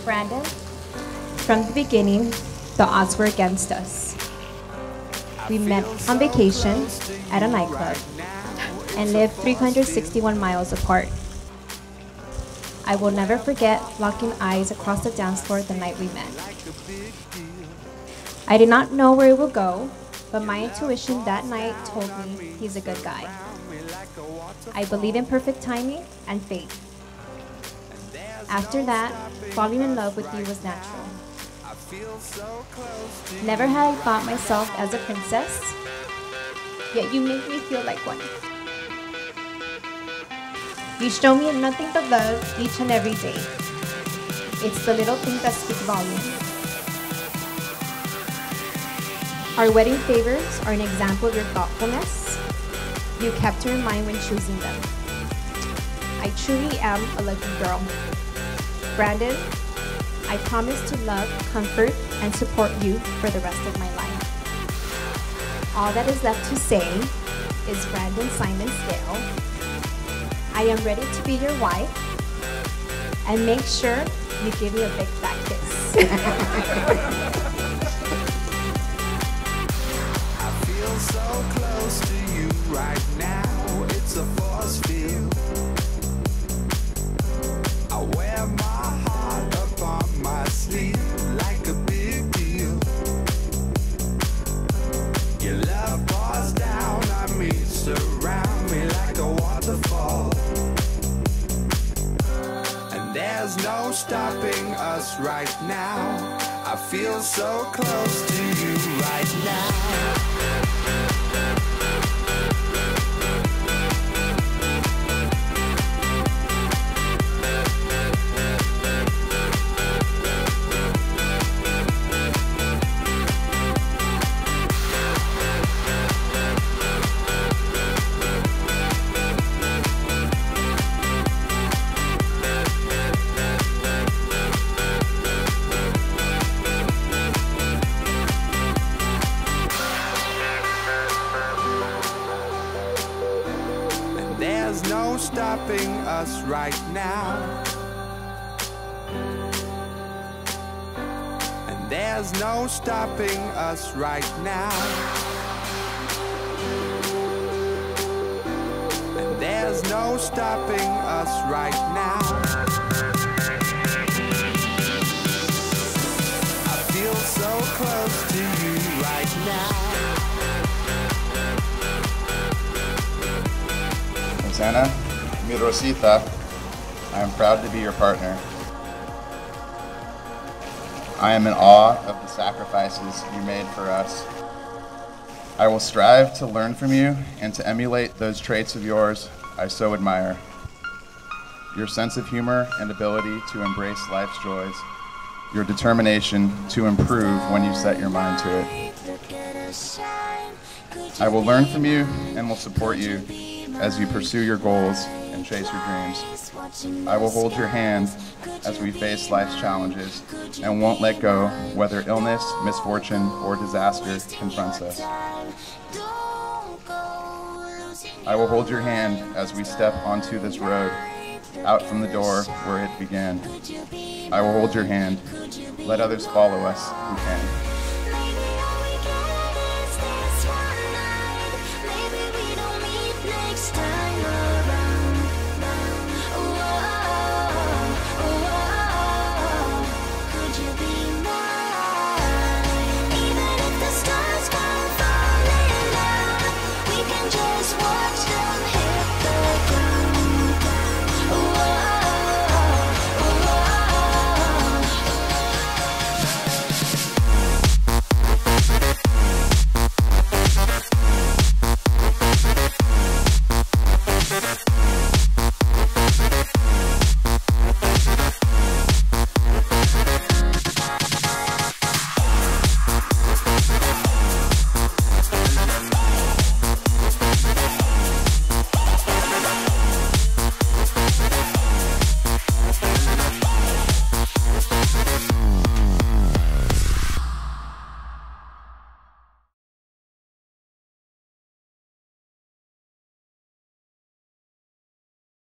Brandon, from the beginning, the odds were against us. We met on vacation at a nightclub and lived 361 miles apart. I will never forget locking eyes across the dance floor the night we met. I did not know where it would go, but my intuition that night told me he's a good guy. I believe in perfect timing and fate. After that, falling in love with you was natural. Never had I thought myself as a princess, yet you make me feel like one. You show me nothing but love each and every day. It's the little things that speak volumes. Our wedding favors are an example of your thoughtfulness. You kept her in mind when choosing them. I truly am a lucky girl. Brandon, I promise to love, comfort, and support you for the rest of my life. All that is left to say is Brandon Simon Scale, I am ready to be your wife, and make sure you give me a big fat kiss. I feel so close to you right now, it's a force field. I wear my heart upon my sleeve like a big deal. Your love pours down on me, surround me like a waterfall. And there's no stopping us right now. I feel so close to you right now. There's no stopping us right now. And there's no stopping us right now. And there's no stopping us right now. I feel so close to you right now. Rosanna, mi Rosita, I am proud to be your partner. I am in awe of the sacrifices you made for us. I will strive to learn from you and to emulate those traits of yours I so admire. Your sense of humor and ability to embrace life's joys, your determination to improve when you set your mind to it. I will learn from you and will support you as you pursue your goals and chase your dreams. I will hold your hand as we face life's challenges and won't let go whether illness, misfortune, or disaster confronts us. I will hold your hand as we step onto this road, out from the door where it began. I will hold your hand. Let others follow us who can.